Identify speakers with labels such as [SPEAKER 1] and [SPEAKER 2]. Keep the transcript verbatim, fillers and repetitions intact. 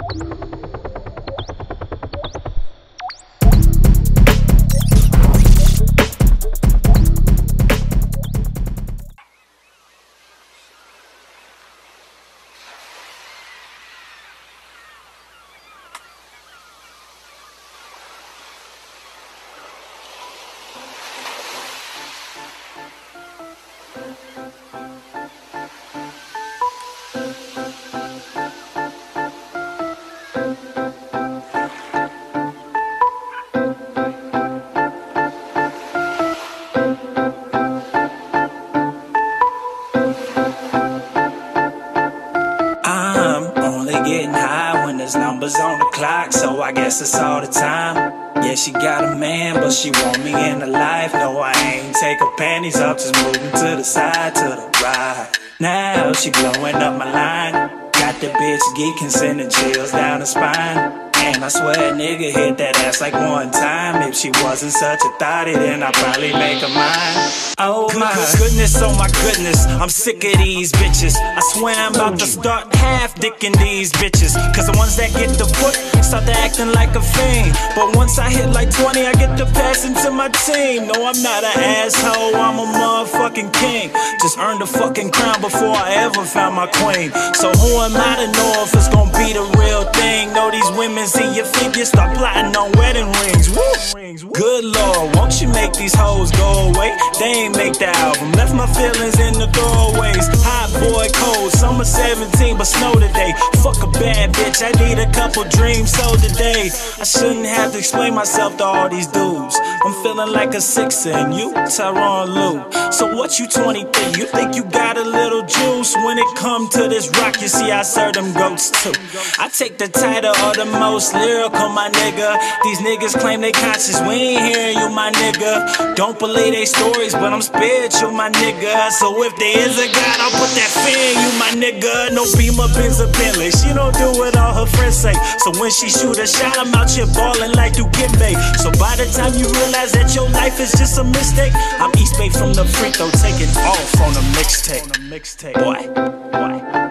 [SPEAKER 1] Getting high when there's numbers on the clock, so I guess it's all the time. Yeah, she got a man, but she want me in her life. No, I ain't take her panties off, just moving to the side, to the right. Now she blowing up my line, got the bitch geeking, sending chills down her spine. And I swear a nigga hit that ass like one time. If she wasn't such a thotty, then I'd probably make her mine. Oh my goodness, oh my goodness, I'm sick of these bitches. I swear I'm about to start half dicking these bitches. Cause the ones that get the foot start to acting like a fiend. But once I hit like twenty, I get to pass into my team. No, I'm not an asshole, I'm a motherfucking king. Just earned a fucking crown before I ever found my queen. So who am I to know if it's gonna be the real thing? Know these women see your figure, start plotting on wedding rings. Woo! Good Lord, won't you make these hoes go away? They ain't make the album, left my feelings in the throwaways. Hot boy cold, summer seventeen, but snow today. Fuck a bad bitch, I need a couple dreams so today. I shouldn't have to explain myself to all these dudes. I'm feeling like a sixer and you, Tyronn Lue. So what you twenty-three, you think you got a little juice? When it come to this rock, you see I serve them goats too. I take the title of the most lyrical, my nigga. These niggas claim they conscious, we ain't hearing you, my nigga. Don't believe they stories, but I'm spiritual, my nigga. So if there is a God, I'll put that fear in you, my nigga. No Beamer, Benz, or Bentley, she don't do what all her friends say. So when she shoot a shot, I'm out here ballin' like Dukembe. So by the time you realize that your life is just a mistake, I'm East Bay from the free throw, taking off on a mixtape. Boy, boy.